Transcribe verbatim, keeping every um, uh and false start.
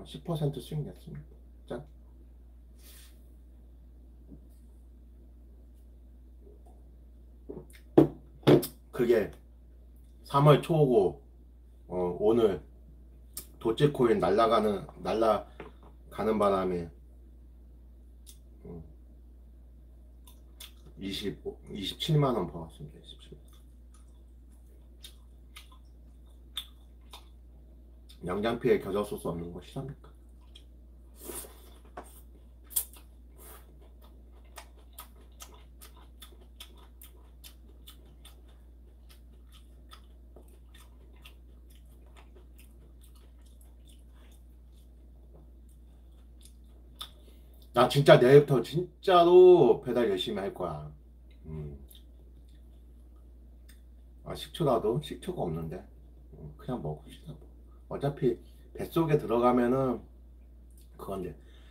십 퍼센트 수익 냈습니다. 짠. 그게 삼월 초고 어, 오늘 도치코인 날라가는 날라가는 바람에 음, 이십, 이십칠만 원 벌었습니다. 이십칠. 양장피에 겨자 소스 없는 거 싫합니까? 나 진짜 내일부터 진짜로 배달 열심히 할 거야. 음. 아, 식초라도 식초가 없는데 음, 그냥 먹읍시다. 어차피 뱃속에 들어가면은 그건데